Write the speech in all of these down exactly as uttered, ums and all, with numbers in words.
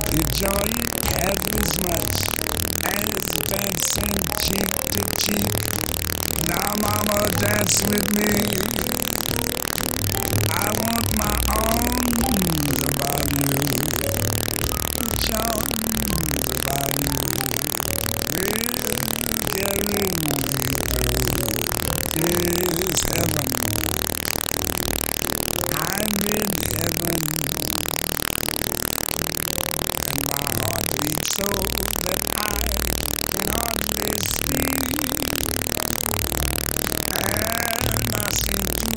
Enjoy it every as much as dancing cheek to cheek. Now, mama, dance with me. I want my arms about you, put your arms about you. We're carrying me through this heaven. I'm in heaven, and my heart beats so that I can hardly speak. And I seem to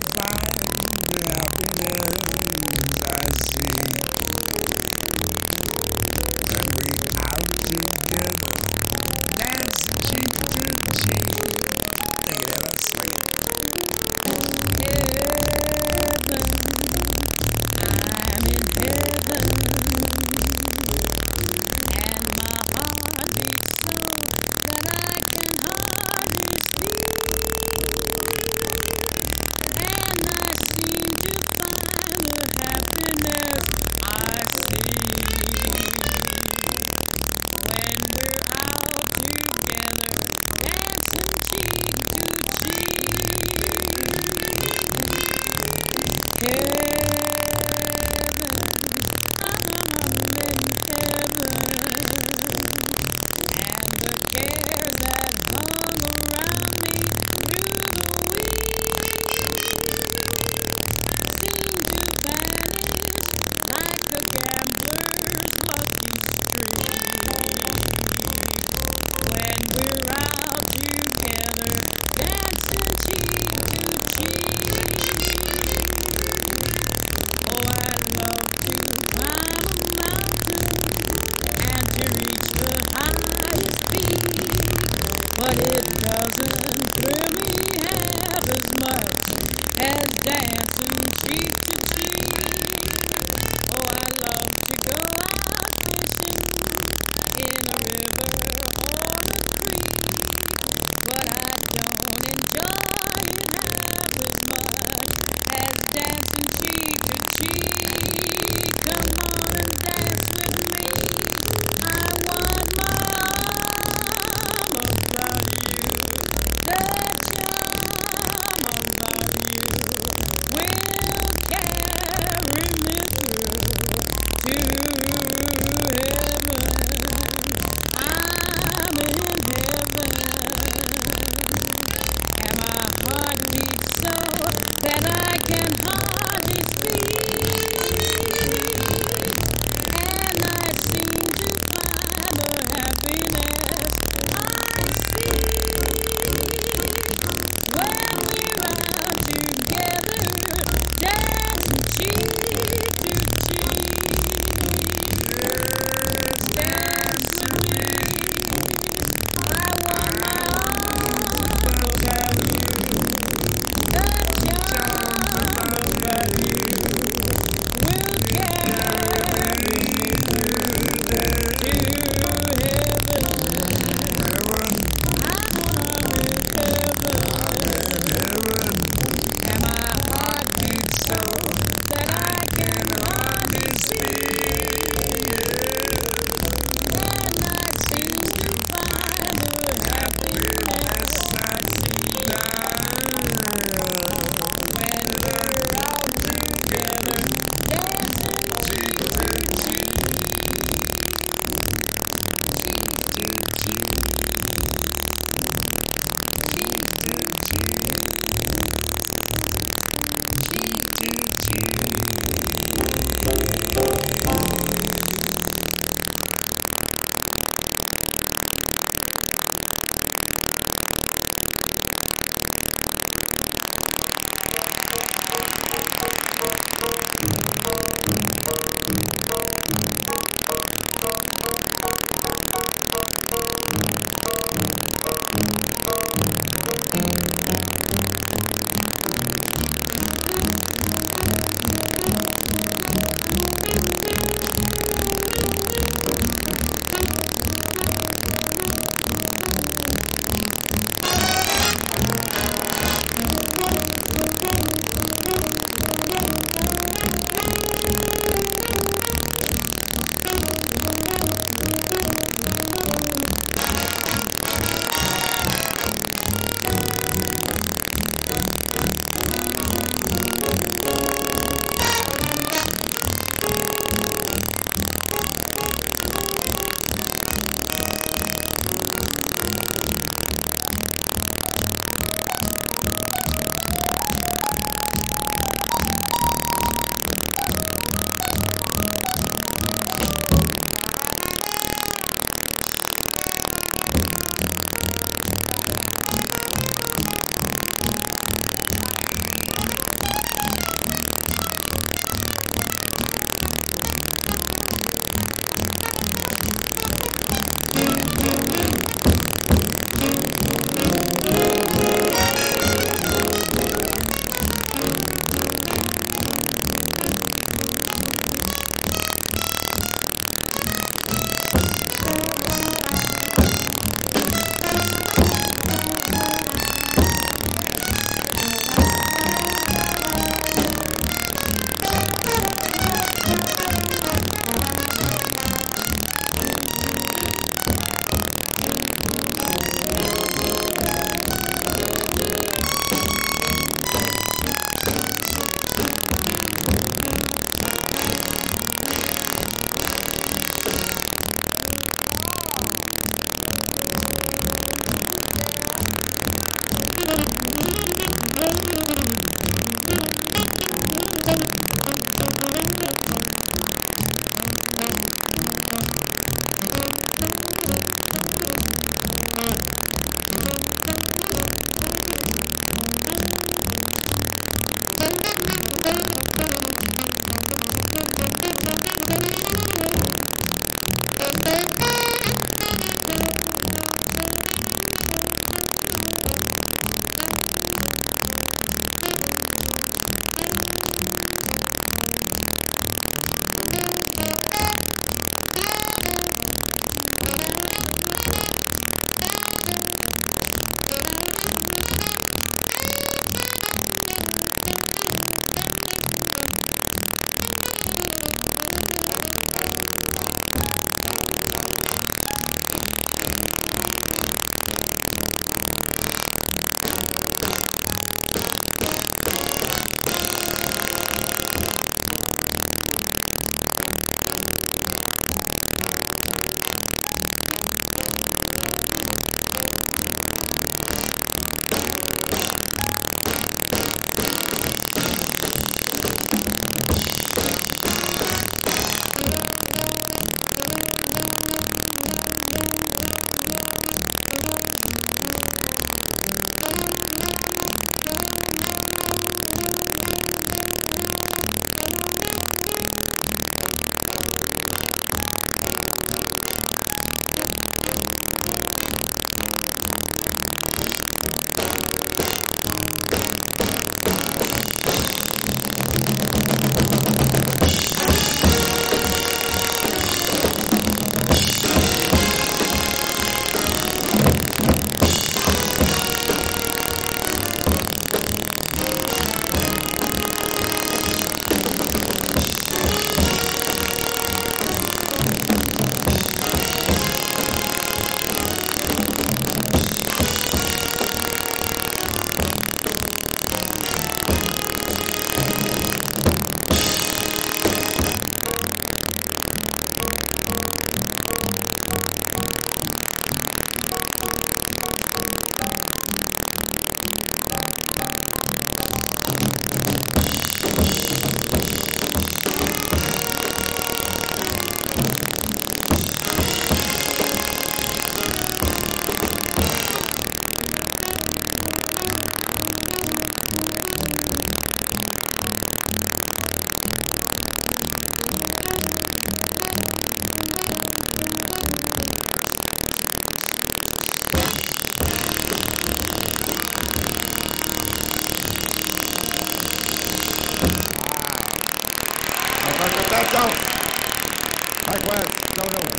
Mike West, Illinois.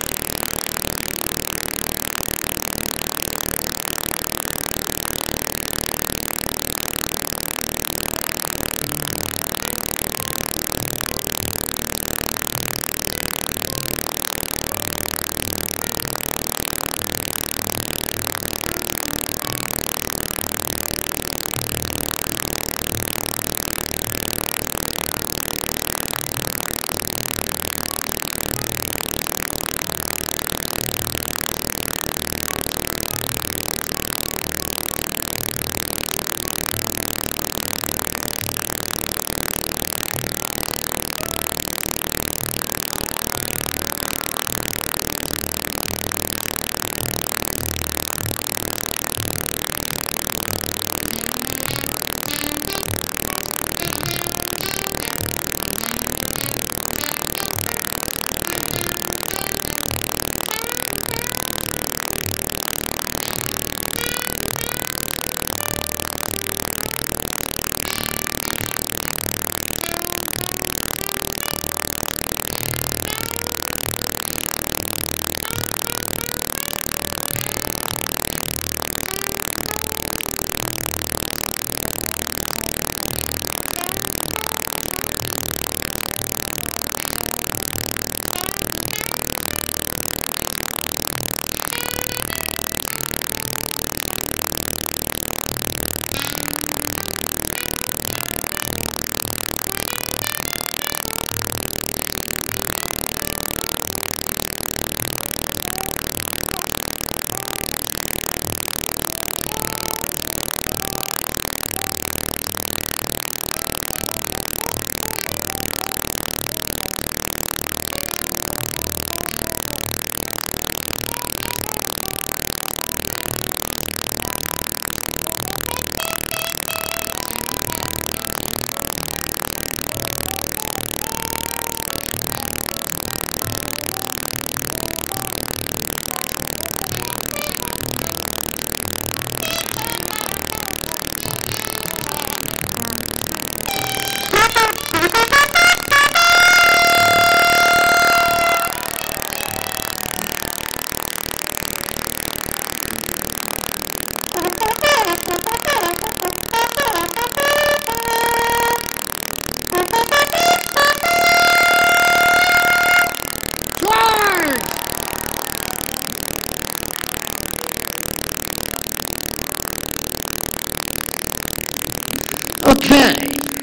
Okay,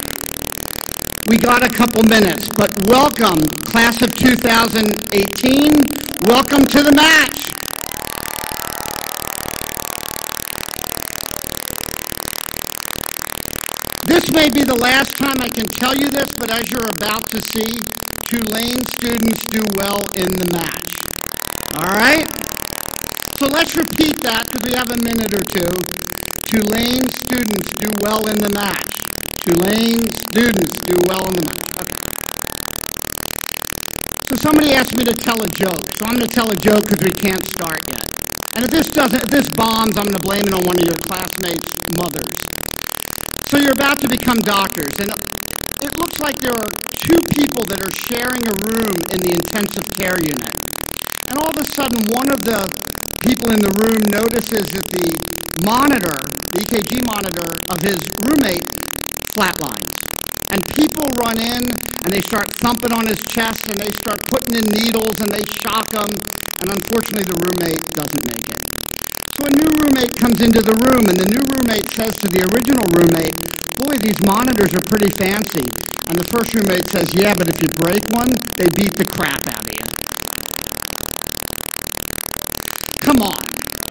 we got a couple minutes, but welcome, class of two thousand eighteen. Welcome to the match. This may be the last time I can tell you this, but as you're about to see, Tulane students do well in the match. All right? So let's repeat that because we have a minute or two. Tulane students do well in the match. Tulane students do well in the match. Okay. So somebody asked me to tell a joke, so I'm going to tell a joke because we can't start yet. And if this doesn't, if this bombs, I'm going to blame it on one of your classmates' mothers. So you're about to become doctors, and it looks like there are two people that are sharing a room in the intensive care unit. And all of a sudden, one of the people in the room notices that the monitor, the E K G monitor of his roommate flatlines. And people run in, and they start thumping on his chest, and they start putting in needles, and they shock him, and unfortunately the roommate doesn't make it. So a new roommate comes into the room, and the new roommate says to the original roommate, "Boy, these monitors are pretty fancy." And the first roommate says, "Yeah, but if you break one, they beat the crap out of you." Come on.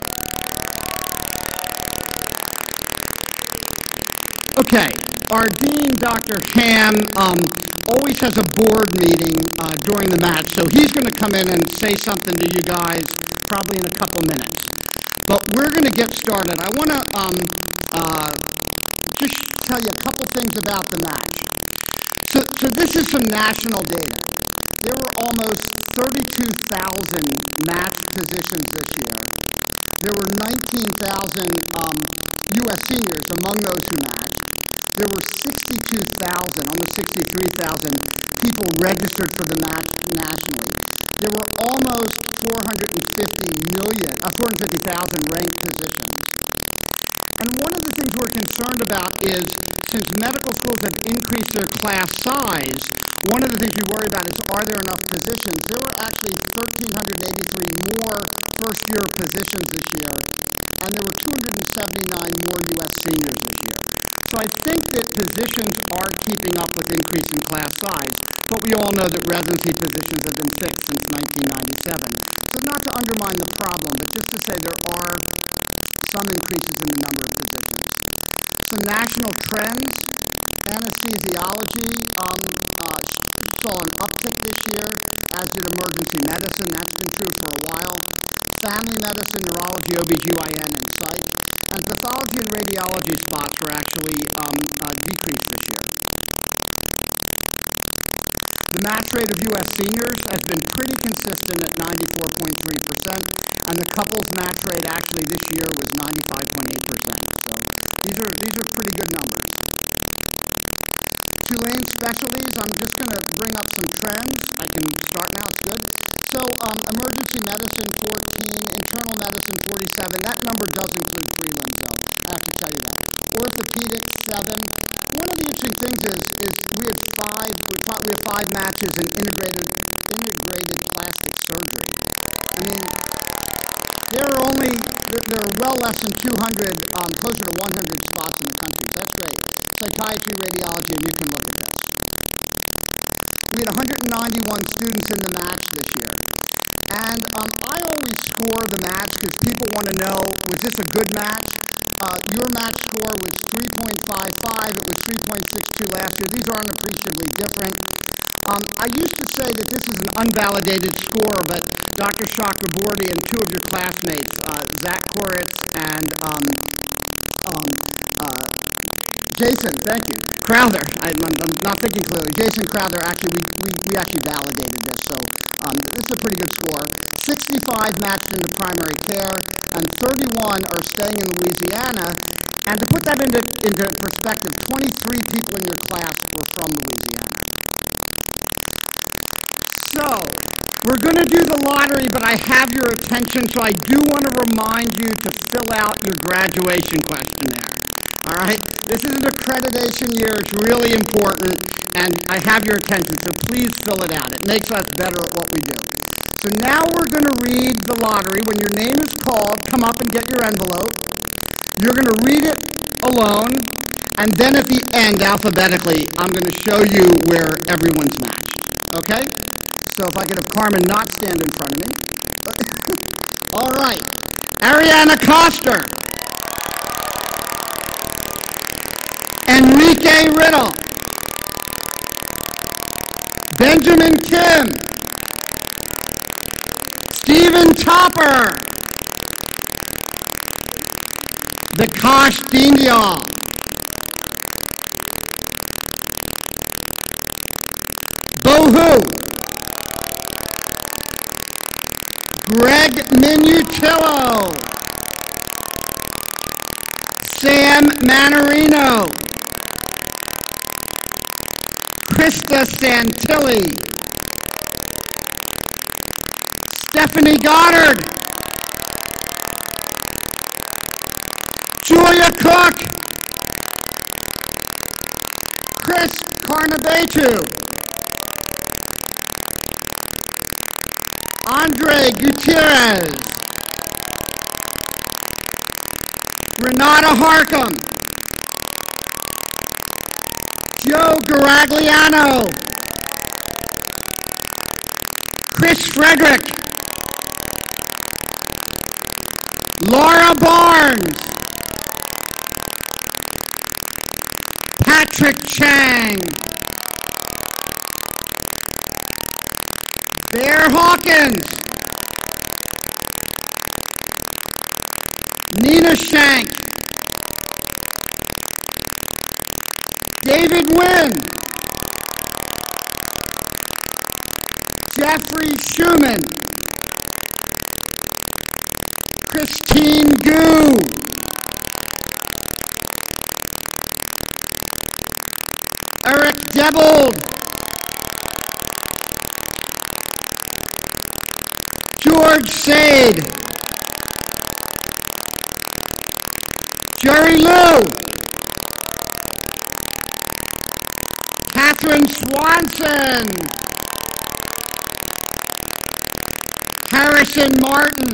Okay, our dean, Doctor Ham, um, always has a board meeting uh, during the match, so he's going to come in and say something to you guys probably in a couple minutes. But we're going to get started. I want to um, uh, just tell you a couple things about the match. So, so this is some national data. There were almost thirty-two thousand match positions this year. There were nineteen thousand um, U S seniors among those who matched. There were sixty-two thousand, almost sixty-three thousand people registered for the match nationally. there were almost four hundred fifty million, uh, four hundred fifty thousand ranked physicians. And one of the things we're concerned about is, since medical schools have increased their class size, one of the things we worry about is, are there enough physicians? There were actually one thousand three hundred eighty-three more first-year physicians this year, and there were two hundred seventy-nine more U S seniors this year. So I think that physicians are keeping up with increasing class size, but we all know that residency positions have been fixed since nineteen ninety-seven. So not to undermine the problem, but just to say there are some increases in the number of physicians. Some national trends: anesthesiology um, uh, saw an uptick this year, as did emergency medicine. That's been true for a while. Family medicine, neurology, O B G Y N, and psych. And pathology and radiology spots were actually um, uh, decreased this year. The match rate of U S seniors has been pretty consistent at ninety-four point three percent, and the couples match rate actually this year was ninety-five point eight percent. So these are, these are pretty good numbers. Tulane specialties, I'm just going to bring up some trends. I can start now, it's good. So um, emergency medicine, fourteen, internal medicine, forty-seven. That number does include prelims, though. I have to tell you that. Orthopedic, seven. One of the interesting things is, is we had five, we have five matches in integrated, integrated plastic surgery. I mean, there are only, there are well less than two hundred, um, closer to one hundred spots in the country. That's great. Psychiatry, radiology, and you can look at this. We had one hundred ninety-one students in the match this year. And um, I always score the match because people want to know, was this a good match? Uh, your match score was three point five five. It was three point six two last year. These are unappreciably different. Um, I used to say that this is an unvalidated score, but Doctor Chakraborty and two of your classmates, uh, Zach Koritz and um, um, uh, Jason, thank you, Crowther. I, I'm, I'm not thinking clearly. Jason Crowther, actually, we, we, we actually validated this, so um, this is a pretty good score. sixty-five matched into primary care, and thirty-one are staying in Louisiana. And to put that into, into perspective, twenty-three people in your class were from Louisiana. So, we're going to do the lottery, but I have your attention, so I do want to remind you to fill out your graduation questionnaire. All right? This is an accreditation year. It's really important, and I have your attention, so please fill it out. It makes us better at what we do. So now we're going to read the lottery. When your name is called, come up and get your envelope. You're going to read it alone, and then at the end, alphabetically, I'm going to show you where everyone's matched. Okay? So if I could have Carmen not stand in front of me. All right. Ariana Coster. Enrique Riddle. Benjamin Kim. Stephen Topper. Vikash Dindyal. Bohu. Greg Minutillo. Sam Manarino. Krista Santilli. Stephanie Goddard. Julia Cook. Chris Carnabetu. Andre Gutierrez. Renata Harcum. Joe Garagliano. Chris Frederick. Laura Barnes. Patrick Chang. Bear Hawkins. Nina Shank. David Wynn. Jeffrey Schumann. Christine Gu. Eric Debold. George Sade. Jerry Liu. Catherine Swanson. Harrison Martin.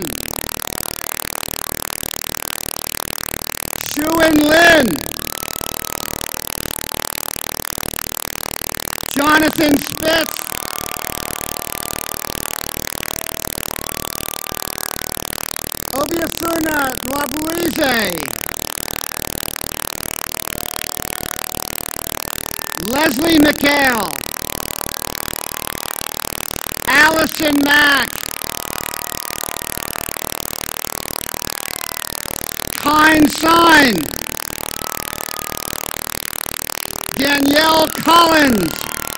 Shuan Lin. Jonathan Spitz. Obiafuna Dwabuize. Leslie McHale. Allison Mack. Kine Sign. Danielle Collins.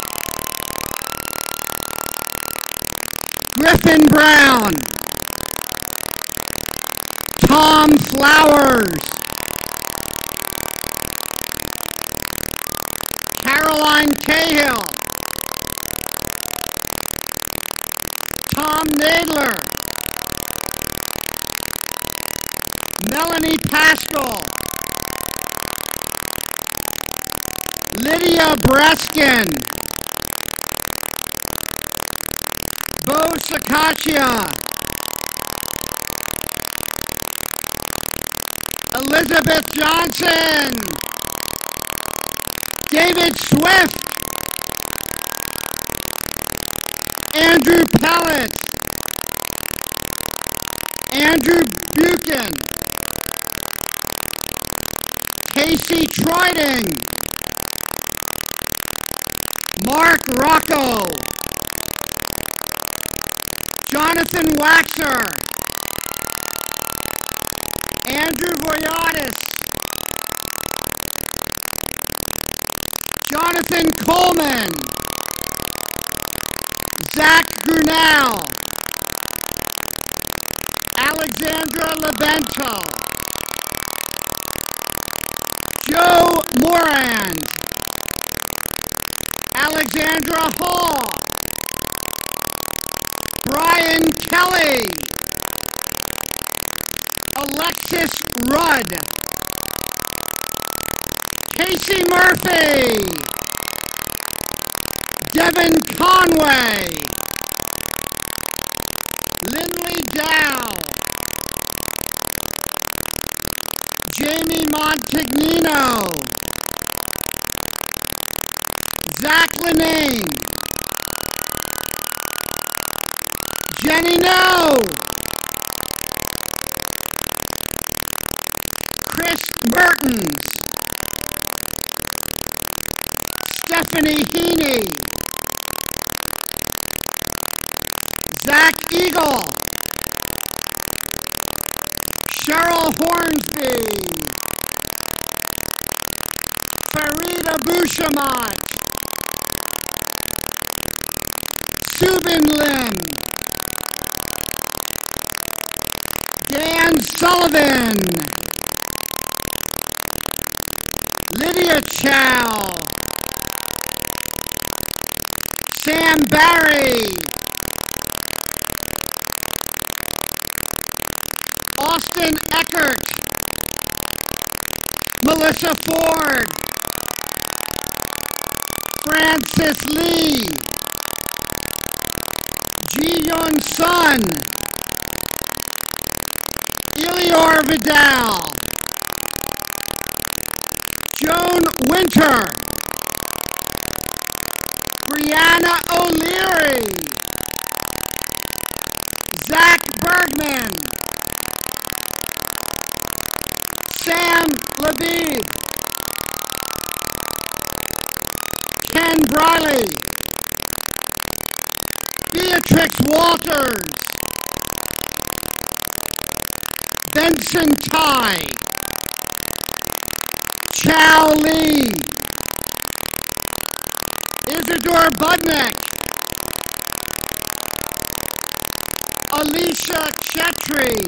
Griffin Brown. Tom Flowers. Caroline Cahill. Tom Nadler. Melanie Pascal. Lydia Breskin. Bo Sakachia. Elizabeth Johnson. David Swift. Andrew Pellet. Andrew Buchan. Casey Troiding. Mark Rocco. Jonathan Waxer. Andrew Voyadis. Jonathan Coleman. Zach Grunau. Alexandra Labento. Joe Moran. Alexandra Hall. Brian Kelly. Alexis Rudd. Casey Murphy. Devin Conway. Lindley Dow. Jamie Montagnino. Zach Linane. Jenny No. Chris Mertens. Stephanie Heaney. Zach Eagle. Cheryl Hornsby. Farida Bushamat. Subin Lin. Dan Sullivan. Lydia Chow. Sam Barry. Austin Eckert. Melissa Ford. Francis Lee. Ji Yun Sun. Elior Vidal. Joan Winter. Brianna O'Leary. Zach Bergman. Sam Labib. Ken Briley. Beatrix Walters. Benson Tai. Chow Lee. Isidore Budnick. Alicia Chetri.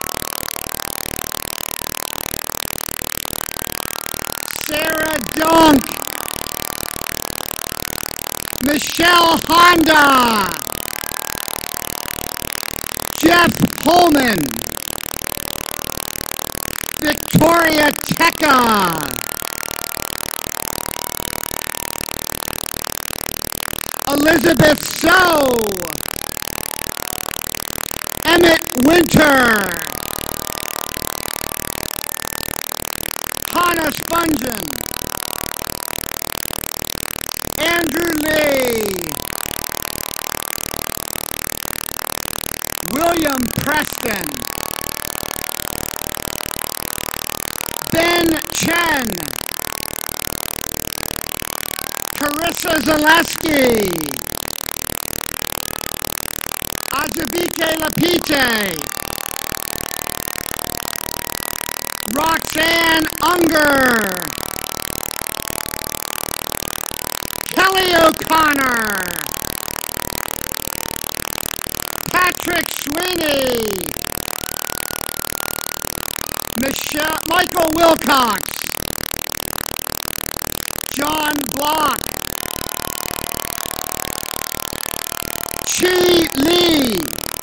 Sarah Dunk. Michelle Honda. Jeff Coleman, Victoria Tecca, Elizabeth So, Emmett Winter, Hannah Spungen, Andrew Lee, William Preston, Ben Chen, Carissa Zaleski, Ajibike Lapite, Roxanne Unger, Kelly O'Connor, Patrick Sweeney, Michelle, Michael Wilcox, John Block, Chi Lee,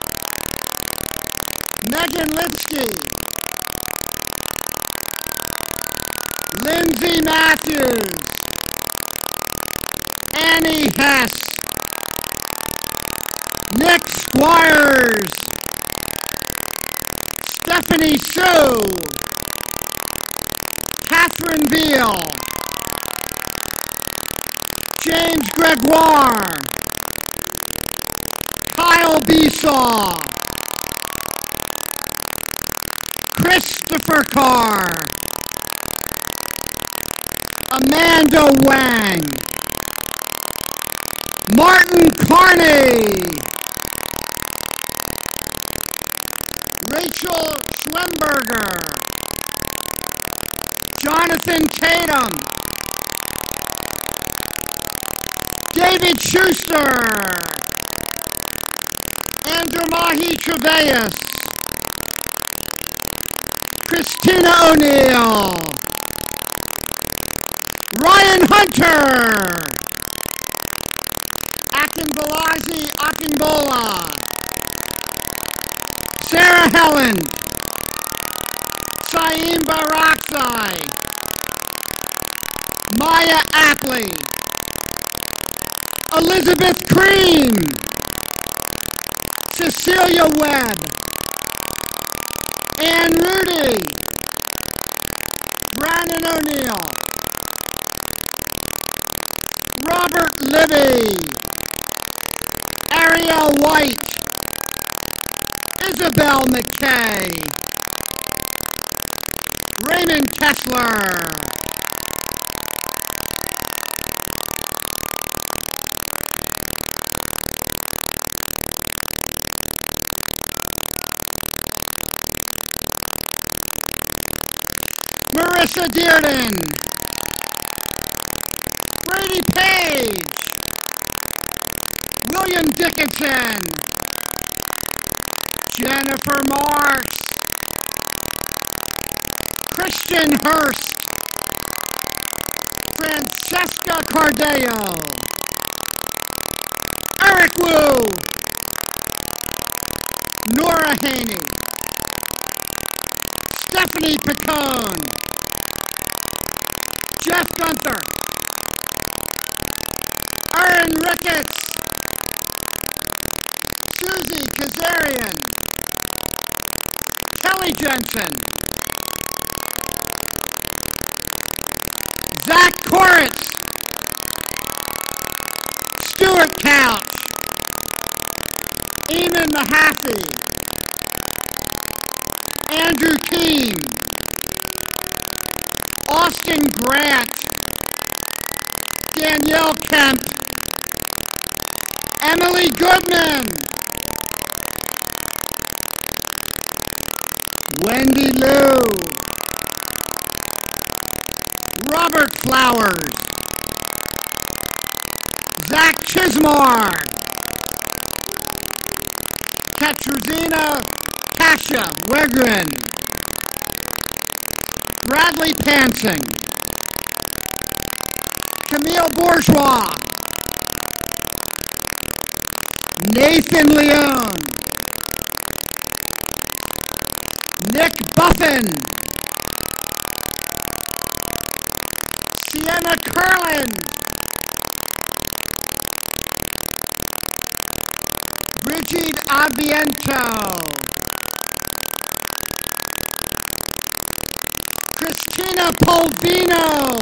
Megan Lipsky, Lindsay Matthews, Annie Hess, Nick Squires, Stephanie Sue, Catherine Veal, James Gregoire, Kyle Besaw, Christopher Carr, Amanda Wang, Martin Carney, Rachel Schwemberger, Jonathan Tatum, David Schuster, Andrew Mahi Trevelyan, Christina O'Neill, Ryan Hunter, Akinbolazi Akinbola, Sarah Helen, Saeem Barakzai, Maya Apley, Elizabeth Cream, Cecilia Webb, Ann Rudy, Brandon O'Neill, Robert Libby, Ariel White, Isabel McKay, Raymond Kessler, Marissa Dearden, Brady Page, William Dickinson, Jennifer Marks, Christian Hurst, Francesca Cardeo, Eric Wu, Nora Haney, Stephanie Picone, Jeff Gunther, Aaron Ricketts, Susie Kazarian, Kelly Jensen, Zach Koritz, Stuart Couch, Eamon Mahaffey, Andrew Keene, Austin Grant, Danielle Kemp, Emily Goodman, Wendy Liu, Robert Flowers, Zach Chismar, Katrina Kasha Wegrin, Bradley Pansing, Camille Bourgeois, Nathan Leone, Buffin. Sienna Curlin. Brigitte Aviento. Christina Polvino.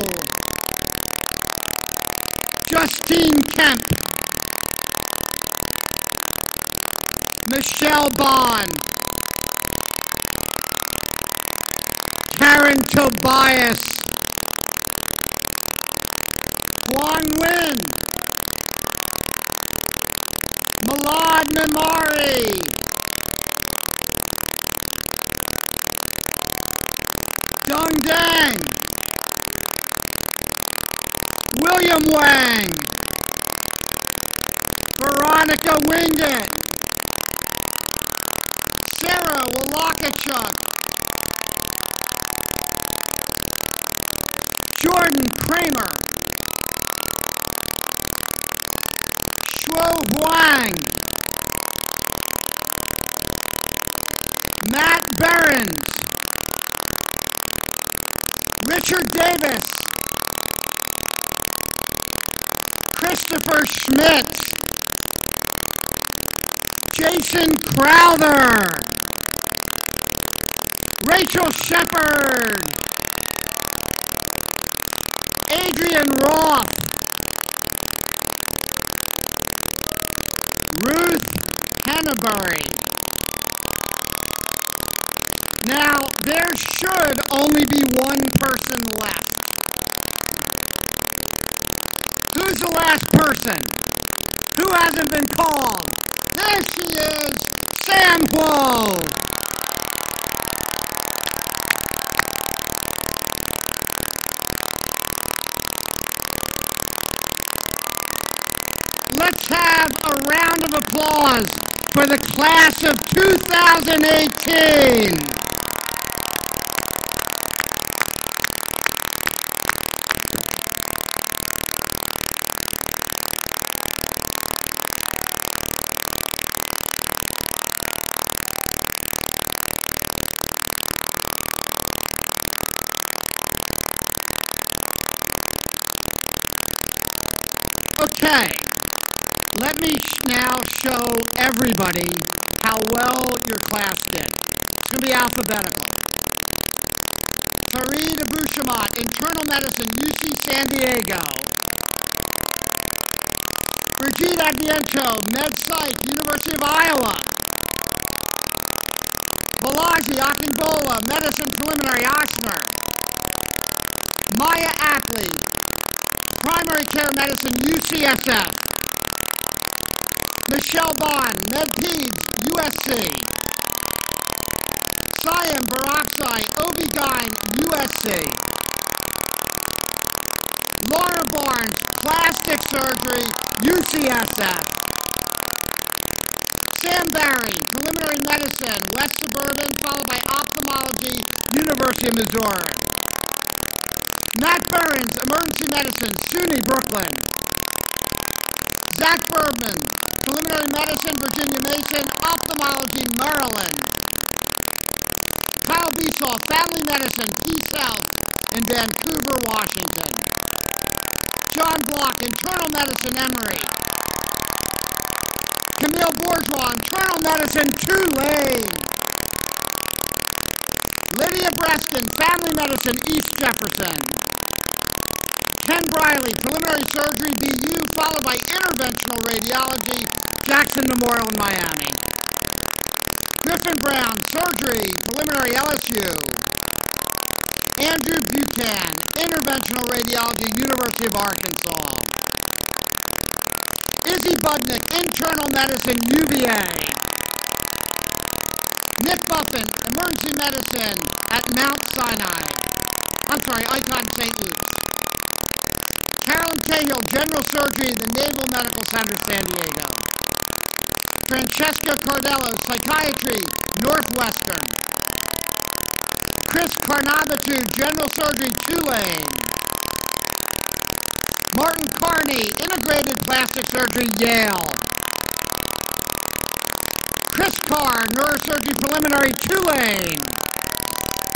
Justine Kemp. Michelle Bond. Karen Tobias. Huang Lin. Milad Memari. Dong Dang. William Wang. Veronica Wingett. Sarah Wolakachuk. Jordan Kramer. Shuo Huang. Matt Behrens. Richard Davis. Christopher Schmidt. Jason Crowther. Rachel Shepard. Adrian Roth. Ruth Hannabury. Now, there should only be one person left. Who's the last person? Who hasn't been called? There she is, Sam Kuo. Let's have a round of applause for the class of two thousand eighteen. Okay, let me sh now show everybody how well your class did. It's going to be alphabetical. Fareed Abushamat, Internal Medicine, U C San Diego. Brigitte Adviento, Med Psych, University of Iowa. Balaji Akingbola, Medicine Preliminary, Ochsner. Maya Ackley, Primary Care Medicine, U C S F. Michelle Bond, MedPeds, U S C. Siam Barakzai, O B G Y N, U S C. Laura Barnes, Plastic Surgery, U C S F. Sam Barry, Preliminary Medicine, West Suburban, followed by Ophthalmology, University of Missouri. Matt Burns, Emergency Medicine, SUNY Brooklyn. Zach Bergman, Preliminary Medicine, Virginia Mason, Ophthalmology, Maryland. Kyle Biesel, Family Medicine, Peace Health in Vancouver, Washington. John Block, Internal Medicine, Emory. Camille Bourgeois, Internal Medicine, Tulane. Lydia Breskin, Family Medicine, East Jefferson. Ken Briley, Preliminary Surgery, B U, followed by Interventional Radiology, Jackson Memorial in Miami. Griffin Brown, Surgery, Preliminary, L S U. Andrew Buchan, Interventional Radiology, University of Arkansas. Izzy Budnick, Internal Medicine, U V A. Nick Buffin, Emergency Medicine at Mount Sinai. I'm sorry, Icon Saint Luke's. Carolyn Cahill, General Surgery at the Naval Medical Center, San Diego. Francesca Cardello, Psychiatry, Northwestern. Chris Carnavatu, General Surgery, Tulane. Martin Carney, Integrated Plastic Surgery, Yale. Chris Carr, Neurosurgery Preliminary, Tulane.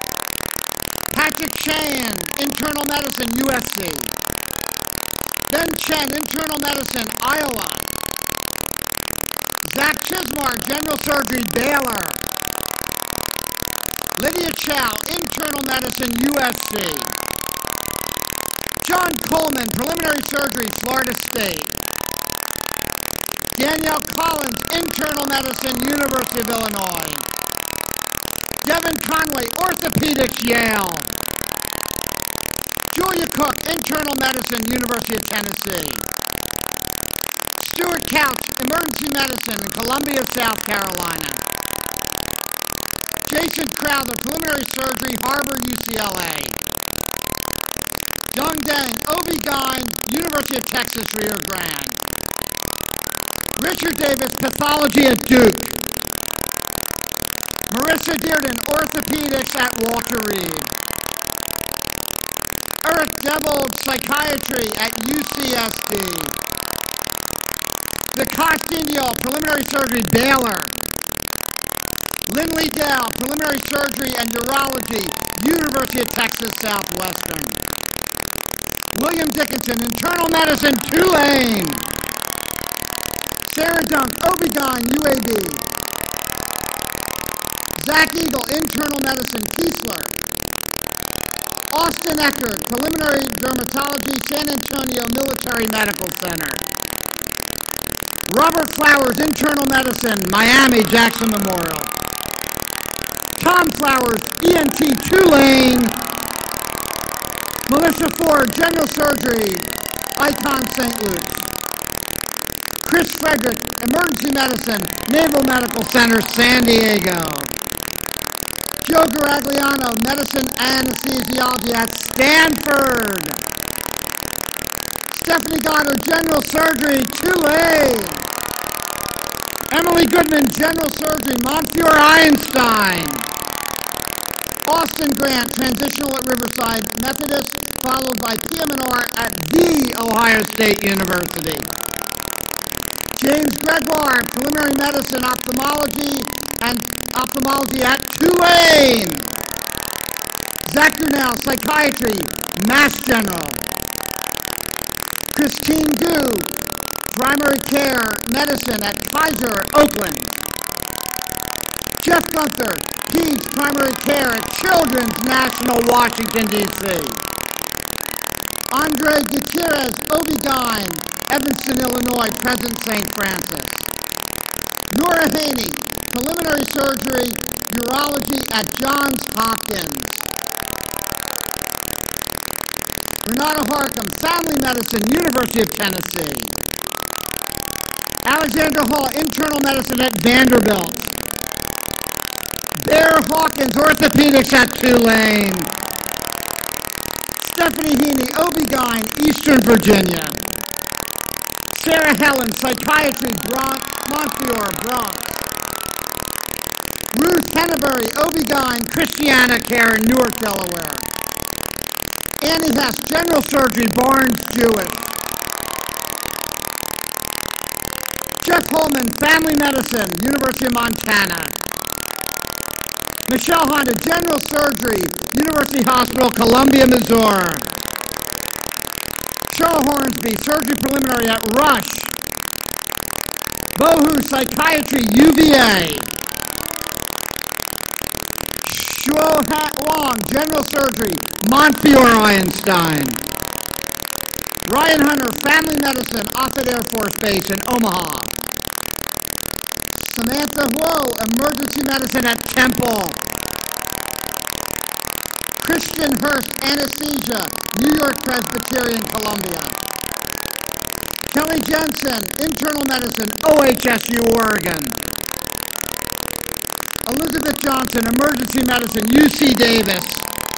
Patrick Chan, internal medicine, U S C. Ben Chen, internal medicine, Iowa. Zach Chismar, general surgery, Baylor. Lydia Chow, internal medicine, U S C. John Coleman, preliminary surgery, Florida State. Danielle Collins, internal medicine, University of Illinois. Devin Conway, orthopedics, Yale. Julia Cook, internal medicine, University of Tennessee. Stuart Couch, emergency medicine, Columbia, South Carolina. Jason Crowther, preliminary surgery, Harvard, U C L A. Dong Deng, O B G Y N, University of Texas, Rio Grande. Richard Davis, pathology at Duke. Marissa Dearden, orthopedics at Walter Reed. Eric Debold, psychiatry at U C S D. Vikas Indio, preliminary surgery, Baylor. Lynn Dow, preliminary surgery and neurology, University of Texas Southwestern. William Dickinson, internal medicine, Tulane. Sarah Dunk, O B G Y N, U A B. Zach Eagle, internal medicine, Keesler. Austin Eckert, preliminary dermatology, San Antonio Military Medical Center. Robert Flowers, internal medicine, Miami Jackson Memorial. Tom Flowers, E N T, Tulane. Melissa Ford, general surgery, Icon Saint Luke's. Chris Frederick, emergency medicine, Naval Medical Center, San Diego. Joe Garagliano, medicine anesthesiology at Stanford. Stephanie Goddard, general surgery, Tulane. Emily Goodman, general surgery, Montefiore Einstein. Austin Grant, transitional at Riverside Methodist, followed by P M and R at The Ohio State University. James Gregoire, preliminary medicine, ophthalmology, and ophthalmology at Tulane. Zach Grinnell, psychiatry, Mass General. Christine Gu, primary care medicine at Kaiser, Oakland. Jeff Gunther, Peds primary care at Children's National, Washington, D C. Andre Gutierrez, O B G Y N, Evanston, Illinois, President Saint Francis. Nora Haney, preliminary surgery, urology at Johns Hopkins. Renata Harcum, family medicine, University of Tennessee. Alexandra Hall, internal medicine at Vanderbilt. Bear Hawkins, orthopedics at Tulane. Stephanie Heaney, O B G Y N, Eastern Virginia. Sarah Helen, psychiatry, Bronx, Montefiore, Bronx. Ruth Henneberry, O B G Y N, Christiana Care in Newark, Delaware. Annie Hess, general surgery, Barnes Jewish. Jeff Holman, family medicine, University of Montana. Michelle Honda, general surgery, University Hospital, Columbia, Missouri. Cheryl Hornsby, surgery preliminary at Rush. Bohu, psychiatry, U V A. Shuo Hat Wong, general surgery, Montefiore Einstein. Ryan Hunter, family medicine, Offutt Air Force Base in Omaha. Samantha Huo, emergency medicine at Temple. Christian Hurst, anesthesia, New York Presbyterian, Columbia. Kelly Jensen, internal medicine, O H S U, Oregon. Elizabeth Johnson, emergency medicine, U C Davis.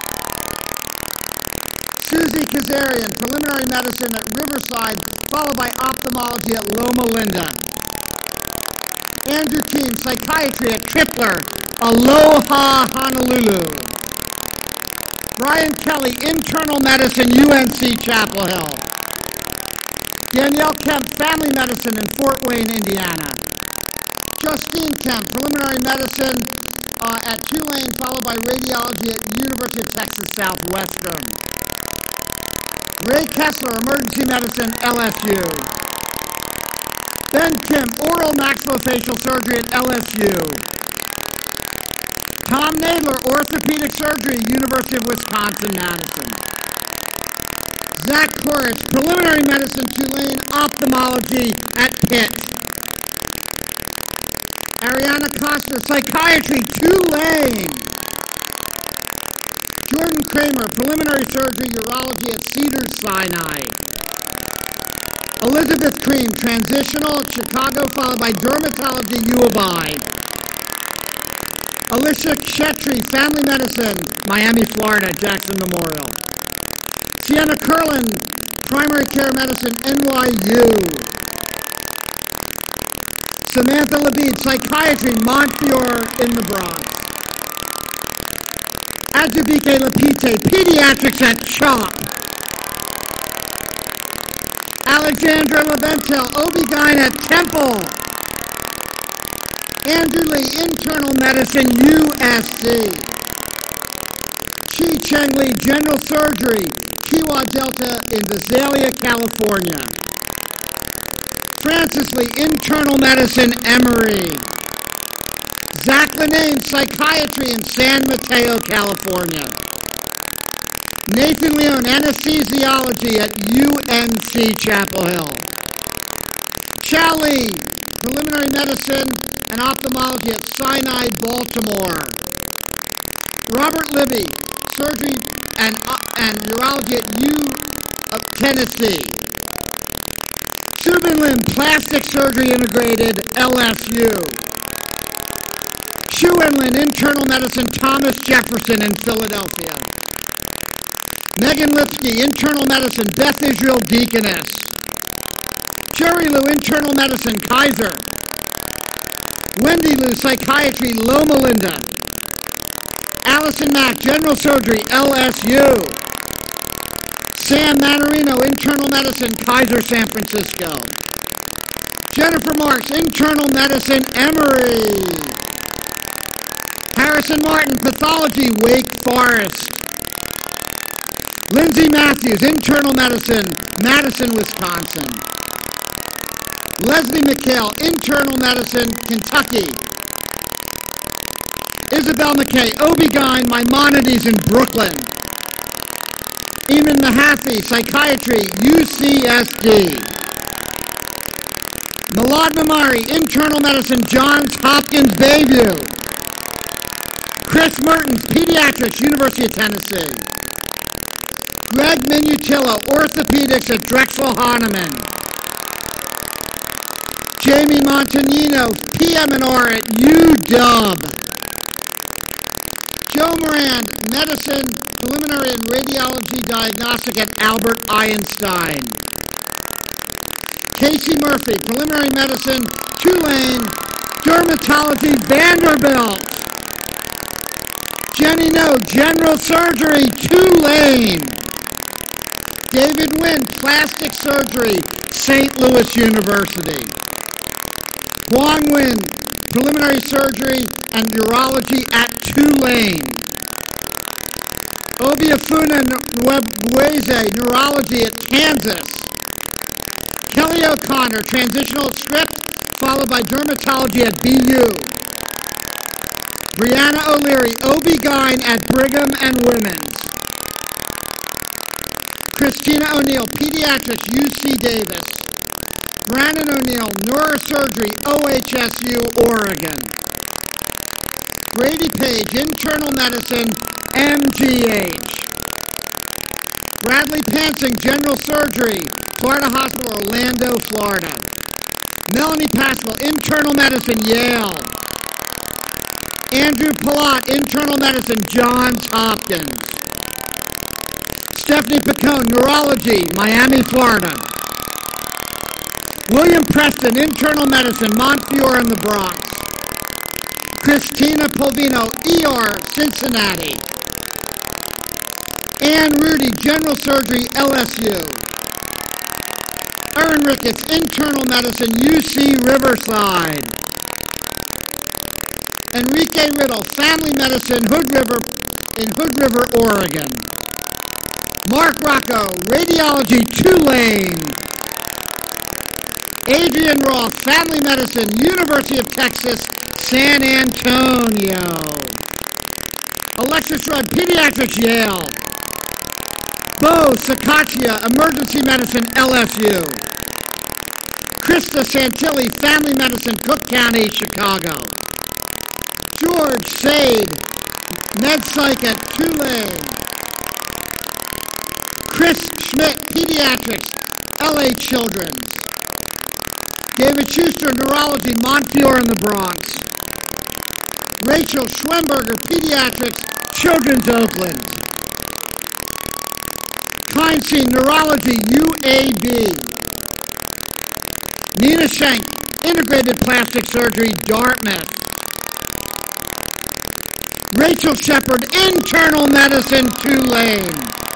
Susie Kazarian, preliminary medicine at Riverside, followed by ophthalmology at Loma Linda. Andrew Keene, psychiatry at Tripler, Aloha, Honolulu. Brian Kelly, internal medicine, U N C Chapel Hill. Danielle Kemp, family medicine in Fort Wayne, Indiana. Justine Kemp, preliminary medicine, uh, at Tulane, followed by radiology at University of Texas Southwestern. Ray Kessler, emergency medicine, L S U. Ben Kim, oral maxillofacial surgery at L S U. Tom Nadler, orthopedic surgery, University of Wisconsin-Madison. Zach Koretz, preliminary medicine, Tulane, ophthalmology at Pitt. Ariana Costa, psychiatry, Tulane. Jordan Kramer, preliminary surgery, urology at Cedars-Sinai. Elizabeth Cream, transitional at Chicago, followed by dermatology, U of I. Alicia Chetri, family medicine, Miami, Florida, Jackson Memorial. Sienna Curlin, primary care medicine, N Y U. Samantha Labid, psychiatry, Montefiore in the Bronx. Ajibike Lapite, pediatrics at CHOP. Alexandra Leventel, O B G Y N at Temple. Andrew Lee, internal medicine, U S C. Chi Cheng Lee, general surgery, Kewah Delta in Visalia, California. Francis Lee, internal medicine, Emory. Zach Linane, psychiatry in San Mateo, California. Nathan Leone, anesthesiology at U N C Chapel Hill. Chao Lee, preliminary medicine and ophthalmology at Sinai, Baltimore. Robert Libby, surgery and, uh, and urology at U of Tennessee. Subin Lim, plastic surgery integrated, L S U. Shu Enlin, internal medicine, Thomas Jefferson in Philadelphia. Megan Lipsky, internal medicine, Beth Israel Deaconess. Jerry Liu, internal medicine, Kaiser. Wendy Liu, psychiatry, Loma Linda. Allison Mack, general surgery, L S U. Sam Manarino, internal medicine, Kaiser San Francisco. Jennifer Marks, internal medicine, Emory. Harrison Martin, pathology, Wake Forest. Lindsay Matthews, internal medicine, Madison, Wisconsin. Leslie McHale, internal medicine, Kentucky. Isabel McKay, O B G Y N, Maimonides in Brooklyn. Eamon Mahaffey, psychiatry, U C S D. Milad Mamari, internal medicine, Johns Hopkins Bayview. Chris Mertens, pediatrics, University of Tennessee. Greg Minutillo, orthopedics at Drexel Hahnemann. Jamie Montagnino, P M and R at U W. Joe Moran, medicine, preliminary and radiology diagnostic at Albert Einstein. Casey Murphy, preliminary medicine, Tulane, dermatology, Vanderbilt. Jenny No, general surgery, Tulane. David Wynn, plastic surgery, Saint Louis University. Huang Nguyen, preliminary surgery and urology at Tulane. Obiafuna Nweze, neurology at Kansas. Kelly O'Connor, transitional strip, followed by dermatology at B U. Brianna O'Leary, O B G Y N at Brigham and Women's. Christina O'Neill, pediatrics, U C Davis. Brandon O'Neill, neurosurgery, O H S U, Oregon. Brady Page, internal medicine, M G H. Bradley Pansing, general surgery, Florida Hospital, Orlando, Florida. Melanie Pascal, internal medicine, Yale. Andrew Palat, internal medicine, Johns Hopkins. Stephanie Picone, neurology, Miami, Florida. William Preston, internal medicine, Montefiore in the Bronx. Christina Polvino, E R, Cincinnati. Ann Rudy, general surgery, L S U. Erin Ricketts, internal medicine, U C Riverside. Enrique Riddle, Family Medicine, Hood River, in Hood River, Oregon. Mark Rocco, Radiology, Tulane. Adrian Roth, Family Medicine, University of Texas, San Antonio. Alexis Rudd, Pediatrics, Yale. Bo Sacaccia, Emergency Medicine, L S U. Krista Santilli, Family Medicine, Cook County, Chicago. George Sade, MedPsych at Tulane. Chris Schmidt, Pediatrics, L A Children's. David Schuster, Neurology, Montefiore in the Bronx. Rachel Schwemberger, Pediatrics, Children's Oakland. Keinstein, Neurology, U A B. Nina Schenk, Integrated Plastic Surgery, Dartmouth. Rachel Shepard, Internal Medicine, Tulane.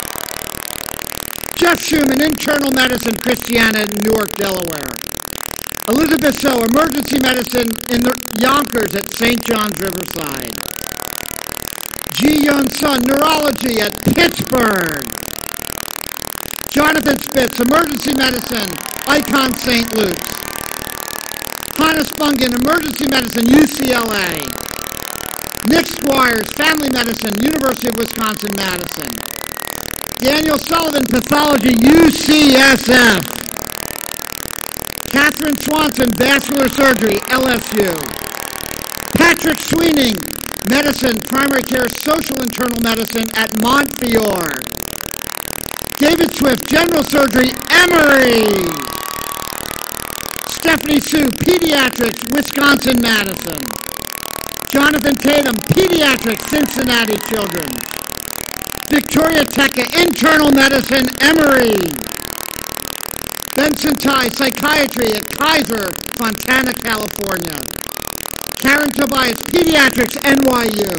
Jeff Schuman, Internal Medicine, Christiana, Newark, Delaware. Elizabeth So, Emergency Medicine in the Yonkers at Saint John's Riverside. Ji Yun Sun, Neurology at Pittsburgh. Jonathan Spitz, Emergency Medicine, Icon Saint Luke's. Hannah Spungen, Emergency Medicine, U C L A. Nick Squires, Family Medicine, University of Wisconsin-Madison. Daniel Sullivan, Pathology, U C S F. Catherine Swanson, Vascular Surgery, L S U. Patrick Sweeney, Medicine, Primary Care, Social Internal Medicine at Montefiore. David Swift, General Surgery, Emory. Stephanie Sue, Pediatrics, Wisconsin-Madison. Jonathan Tatum, Pediatrics, Cincinnati Children's. Victoria Tecca, Internal Medicine, Emory. Benson Tai, Psychiatry at Kaiser, Fontana, California. Karen Tobias, Pediatrics, N Y U.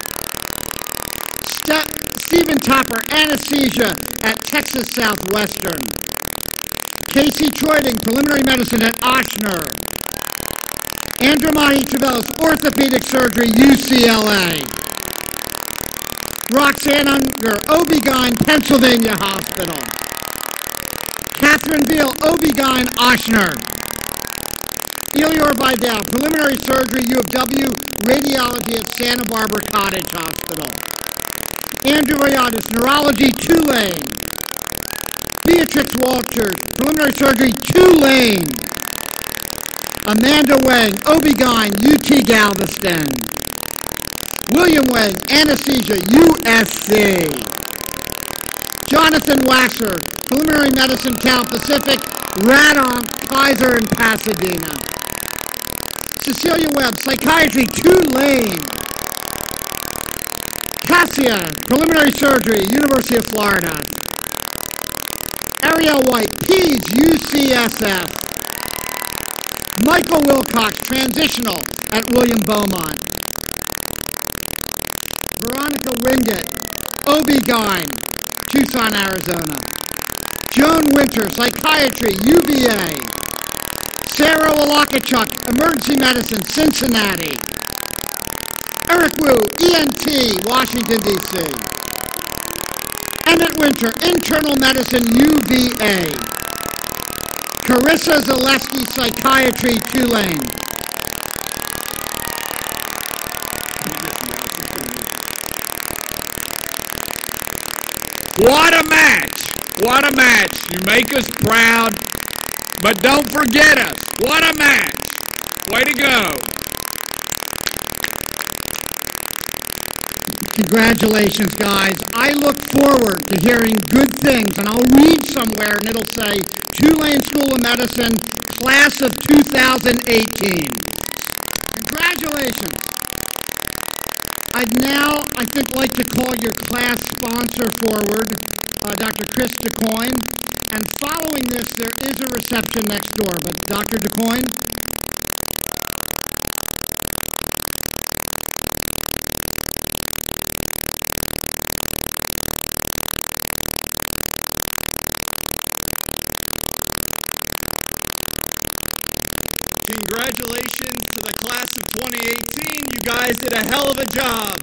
Ste- Stephen Topper, Anesthesia at Texas Southwestern. Casey Troiding, Preliminary Medicine at Ochsner. Andrew Mahi Chavelis, Orthopedic Surgery, U C L A. Roxanne Unger, O B G Y N, Pennsylvania Hospital. Catherine Veal, O B G Y N, Ochsner. Elior Vidal, Preliminary Surgery, U of W, Radiology at Santa Barbara Cottage Hospital. Andrew Royadis, Neurology, Tulane. Beatrix Walters, Preliminary Surgery, Tulane. Amanda Wang, O B G Y N, U T Galveston. William Wang, Anesthesia, U S C. Jonathan Waxer, Preliminary Medicine, Cal Pacific, Radom, Kaiser, and Pasadena. Cecilia Webb, Psychiatry, Tulane. Cassia, Preliminary Surgery, University of Florida. Ariel White, Peds, U C S F. Michael Wilcox, Transitional at William Beaumont. Veronica Wingett, O B G Y N, Tucson, Arizona. Joan Winter, Psychiatry, U V A. Sarah Walakachuk, Emergency Medicine, Cincinnati. Eric Wu, E N T, Washington, D C. Emmett Winter, Internal Medicine, U V A. Carissa Zaleski, Psychiatry, Tulane. What a match! What a match! You make us proud, but don't forget us. What a match! Way to go! Congratulations, guys. I look forward to hearing good things, and I'll read somewhere, and it'll say, Tulane School of Medicine, Class of two thousand eighteen. Congratulations. I'd now, I think, like to call your class sponsor forward, uh, Doctor Chris DeCoyne. And following this, there is a reception next door. But Doctor DeCoyne? Congratulations to the class of twenty eighteen. You guys did a hell of a job.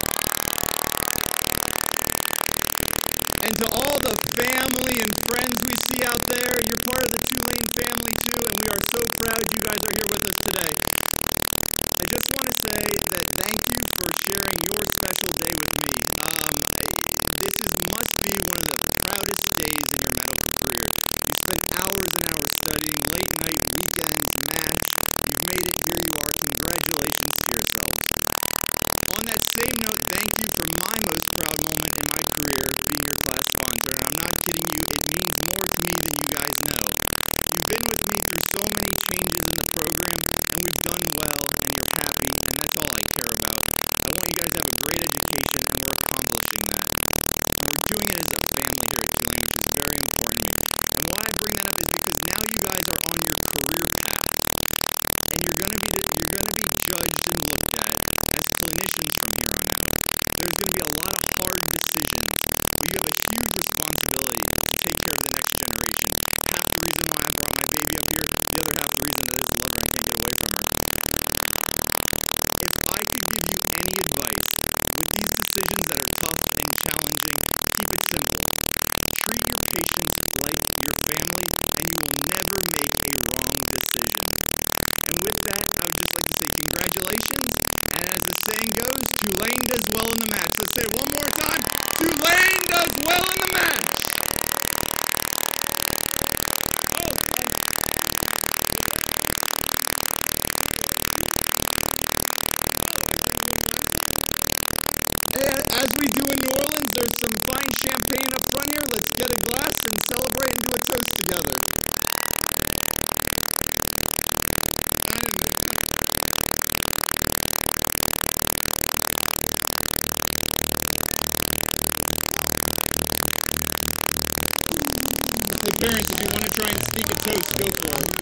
And to all the family and friends we see out there, you're part of the Tulane family too, and we are so proud you guys are here with us today. I just want to say that thank you for sharing your special day with me. Um, this is, must be one of the proudest days in your medical career. You spent hours and hours studying, late night, weekends, math. You've made it, here you are. Congratulations to yourself. On that same note, thank you for my most proud moment in my career, being your class sponsor. And I'm not kidding you, it means more to me than you guys know. You've been with me through so many changes in the program, and we've done well, and you're happy, and that's all I care about. I want you guys to have a great education, and we're accomplishing that. And we're doing it as a family here at Tulane, which is very important. And why I bring that up is because now you guys are on your career path, and you're going to be you're going to be judged and looked at as clinicians from here on out. There's going to be a lot of hard decisions. You have a huge responsibility to take care of the next generation. Half the reason why I brought my baby up here, the other half the reason that I just love her and can't get away from her. If I could give you any advice with these decisions that are tough and challenging, keep it simple. Treat your patients like your family, and you will never make a wrong decision. And with that, I would just like to say congratulations, and as the saying goes, Tulane does well in the match. Let's say it one more time, Tulane does well in the match. And as we do in New Orleans, there's some fine champagne up front here. Let's get a glass and celebrate and do a toast together. So parents, if you want to try and sneak a toast, go for it.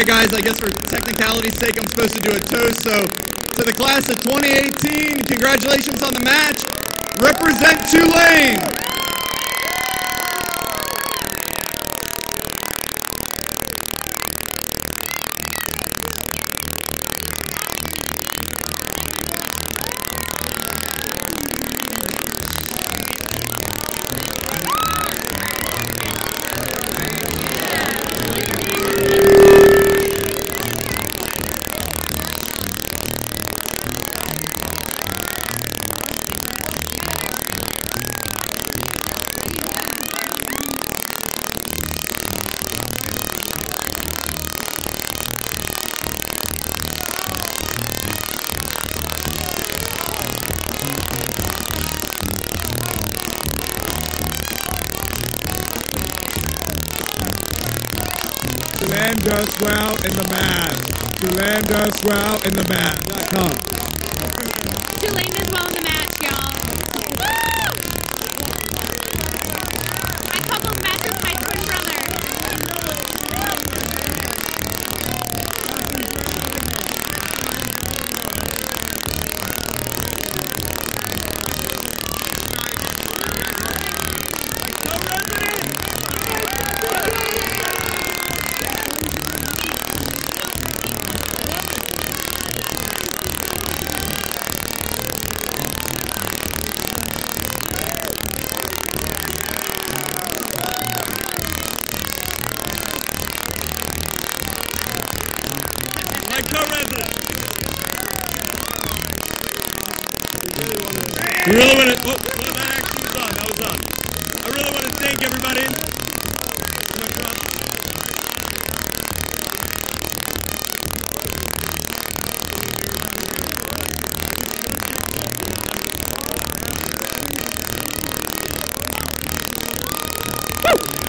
right, guys, I guess for technicality's sake, I'm supposed to do a toast. So, to the class of twenty eighteen, congratulations on the match. Represent Tulane. Tulane does well in the match. Tulane does well in the match. Come. Tulane does well in the match, y'all. Woo! I call those matches my twin brother. My co-resident. We really want to. Oh, well, that actually was done. That was done. I really want to thank everybody. Woo!